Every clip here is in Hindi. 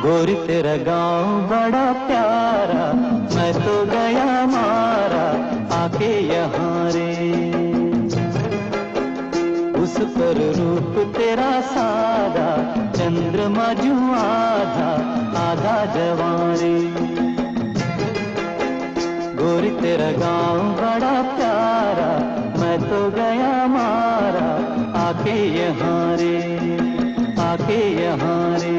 गोरी तेरा गांव बड़ा प्यारा, मैं तो गया मारा आके यहाँ रे। उस पर रूप तेरा सादा, चंद्रमा जू आधा आधा जवारे। गोरी तेरा गांव बड़ा प्यारा, मैं तो गया मारा आके यहाँ रे, आके यहाँ रे।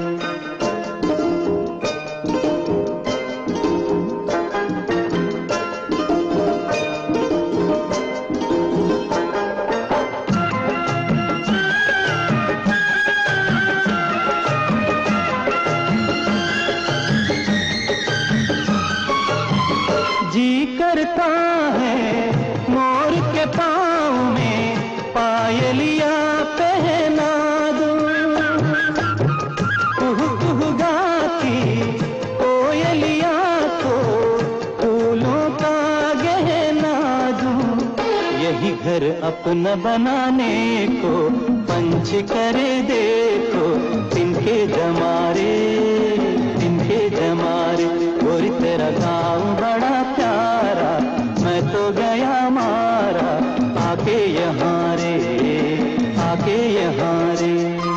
जी करता है मोर के पाँव में पायलिया पहना दूं, कुहू कुहू गाती कोयलिया को फूलों का गहना दूं। यही घर अपना बनाने को पंच करे देखो, तिनके जमारे, तिनके जमारे। गोरी तेरा गाँव बड़ा प्यारा, मैं तो गया मारा आके यहाँ रे, आके यहाँ रे।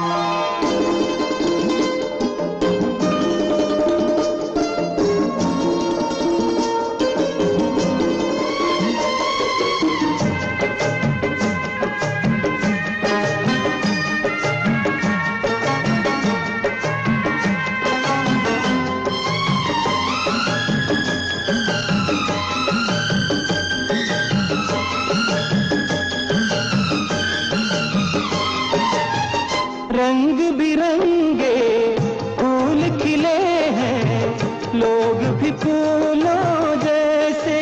रंग बिरंगे फूल खिले हैं, लोग भी फूलों जैसे।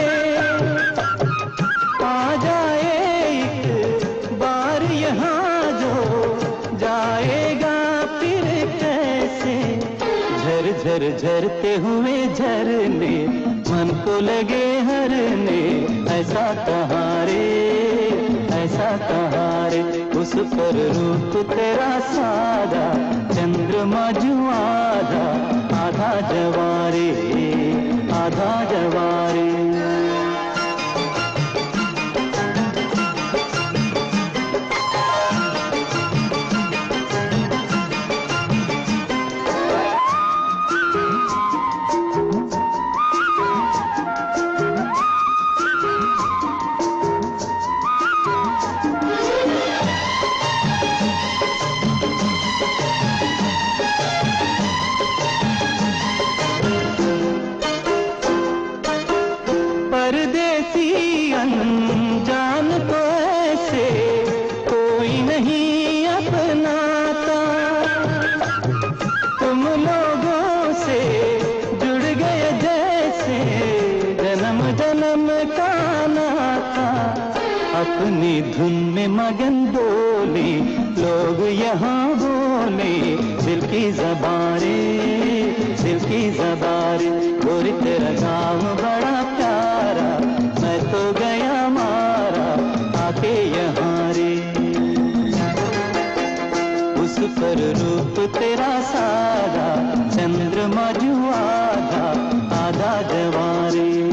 आ जाए एक बार यहाँ जो, जाएगा फिर कैसे। झर झर झरते हुए झरने मन को लगे हरने, ऐसा कहाँ रे, ऐसा कहाँ रे। उस पर रूप तेरा सादा, चंद्रमा जू आधा आधा जवारे, आधा जवारे। परदेसी अनजान तो ऐसे कोई नहीं अपनाता, तुम लोगों से जुड़ गए जैसे जन्म जन्म का नाता। अपनी धुन में मगन डोली लोग यहाँ बोले, दिल की ज़बारे, दिल की ज़बारे। गोरी तेरा गाँव बड़ा प्यारा, मैं तो गया मारा आके यहाँ रे। उस पर रूप तेरा सादा, चंद्रमा जू आधा आधा जवारे।